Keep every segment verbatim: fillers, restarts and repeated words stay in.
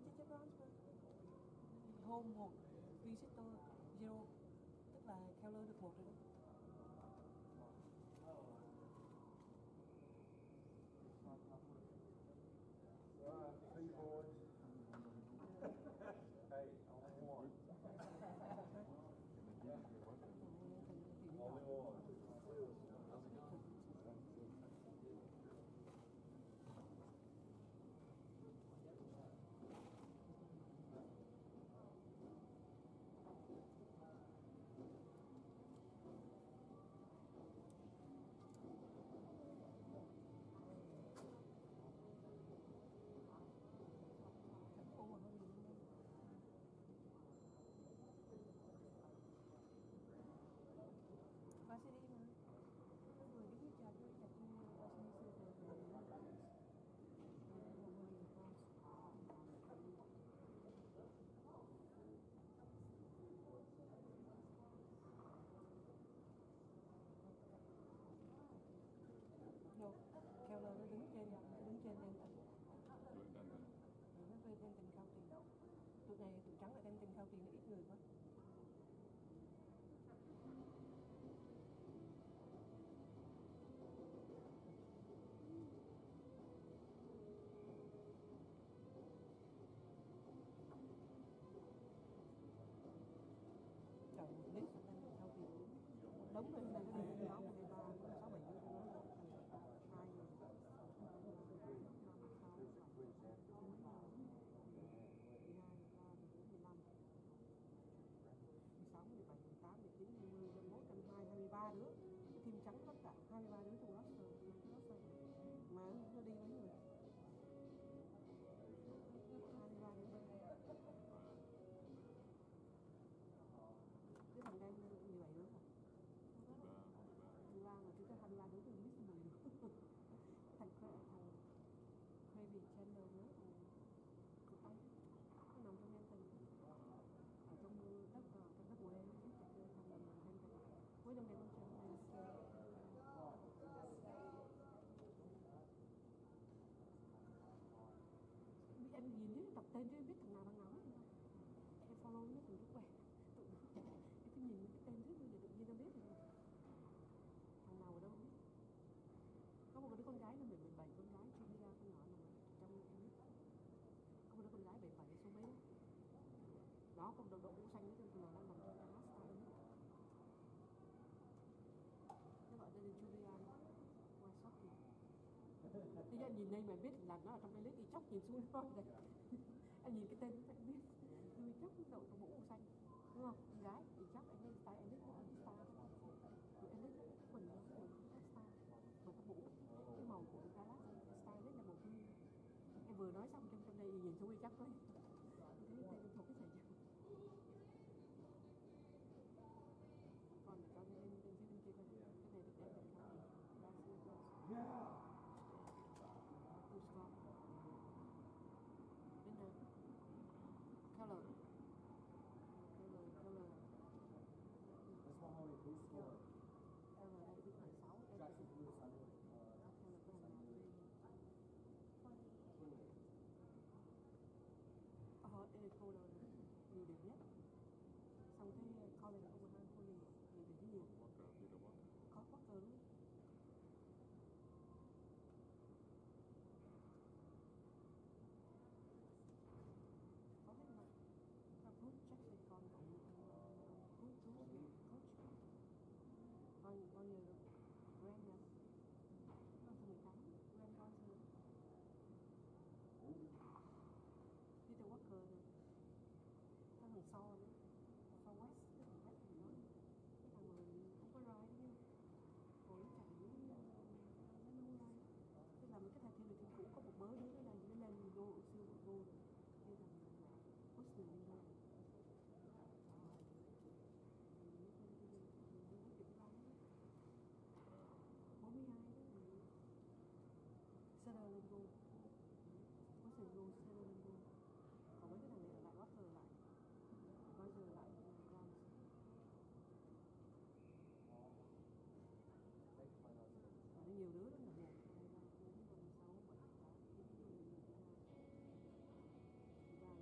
integer branch mà. Home một, visitor zero, tức là Keller được một rồi đó. Three boards. Hey, only one. Only one. Varsity mà. Nó vừa cái chặt chặt chặt varsity rồi. No, Keller nó đứng trên, nó đứng trên Denton. Nó về Denton cao tiền. Tụi này tụi trắng là Denton cao tiền, nó ít người quá. Trời, list là Denton cao tiền. Đúng rồi, là cái đường đó mười ba, sáu bảy đứa của nó. Hai người. sáu, mười bảy, mười tám, mười chín, hai mươi, hai mươi mốt, hai mươi hai, hai mươi ba đứa. Cái team trắng tất cả hai mươi ba đứa trong roster. Mà nó đi mấy người? hai mươi ba đứa. Cái thằng đang mười bảy đứa hả? hai mươi ba mà chúng ta hai mươi ba đứa tôi không biết số mười đứa. Thằng thằng Crazy Channel nữa, thằng của anh nó nằm trong Denton, ở trong đất ở trong đất của em biết chặt chơi thằng làm Denton với trong Denton chơi em nhìn thấy đọc tên chứ em biết thằng nào thằng nào hết. Em follow nó từ lúc quen tụi em cứ nhìn cái tên trước rồi tự nhiên em biết rồi. Thằng nào ở đâu biết. Có một đứa con gái là mười bảy, con gái Julia con nhỏ nằm trong em biết. Có một đứa con gái bảy bảy số mấy đó. Đó còn đội mũ xanh đó là đang nằm trong cái last time đó. Nó gọi tên là Julia ngoài sót kìa. Thì anh nhìn đây mà biết là nó ở trong cái list thì chốc nhìn xuống thôi rồi. Anh nhìn cái tên nó biết. Tôi chốc đội mũ xanh đúng không? Con gái thì chắc anh ấy tay anh ấy của anh star. Tụi anh ấy quần nó star mà cái mũ cái màu của cái lá star rất là màu kim. Em vừa nói xong trong trong đây nhìn xuống đi chắc thôi. Thấy tên em thuộc cái gì chưa? Còn để cho bên bên phía bên kia coi cái này được đem được không? Từ Scott bên đây Keller Keller Keller This one only blue score. Keller đây biết mười sáu Jackson Blue Sunday. Keller có thằng nào đây ờ đây là Keller nhiều điểm nhất. Xong cái Colin Overhand Colin nhiều điểm nhiều. Có Walker luôn. Có hết mà. Bruce Jackson còn ông Bruce Bruce coach bao bao nhiêu rồi? Grant nữa. Năm thứ mười tám. Grant Johnson. Peter Walker rồi. Có thằng So nữa. So West cái thằng West thì nó cái thằng mà không có ride đấy nha. Rồi nó chạy nó không ride. Tức là mấy cái thằng thiên đội team cũ có một mớ đứa này nó lên go siêu go rồi. Như thằng Austin lên go. bốn mươi hai đó thì Sarah lên go. Austin go, Sarah lên go. Còn mấy cái thằng này lại Walker lại. Bây giờ lại Grant. Nó nhiều đứa đó là một, hai, ba, bốn, năm, sáu, bảy, tám, chín, mười, mười hai, mười ba,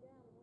down